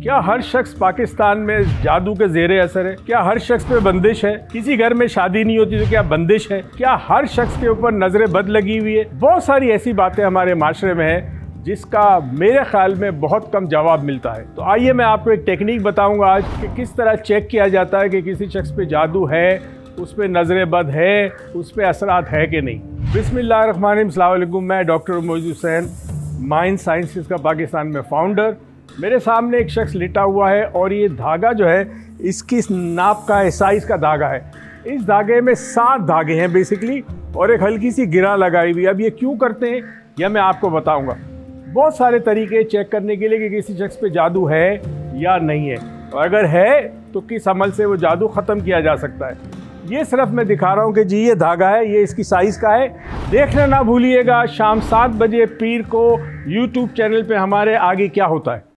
क्या हर शख्स पाकिस्तान में जादू के ज़ेरे असर है? क्या हर शख्स पे बंदिश है? किसी घर में शादी नहीं होती तो क्या बंदिश है? क्या हर शख्स के ऊपर नजर बद लगी हुई है? बहुत सारी ऐसी बातें हमारे माशरे में है जिसका मेरे ख्याल में बहुत कम जवाब मिलता है। तो आइए मैं आपको एक टेक्निक बताऊंगा आज कि किस तरह चेक किया जाता है कि किसी शख्स पे जादू है, उस पर नजर बद है, उस पर असरात है कि नहीं। बिस्मिल्लाहिर्रहमानिर्रहीम, अस्सलाम वालेकुम। मैं doctor Moiz Hussain, mind sciences का पाकिस्तान में फाउंडर। मेरे सामने एक शख्स लिटा हुआ है और ये धागा जो है इसकी नाप का है, साइज़ का धागा है। इस धागे में 7 धागे हैं बेसिकली और एक हल्की सी गिरा लगाई हुई है। अब ये क्यों करते हैं यह मैं आपको बताऊंगा। बहुत सारे तरीके चेक करने के लिए कि किसी शख्स पे जादू है या नहीं है, और अगर है तो किस अमल से वो जादू ख़त्म किया जा सकता है। ये सिर्फ मैं दिखा रहा हूँ कि जी ये धागा है, ये इसकी साइज़ का है। देखना ना भूलिएगा शाम 7 बजे पीर को YouTube चैनल पे हमारे आगे क्या होता है।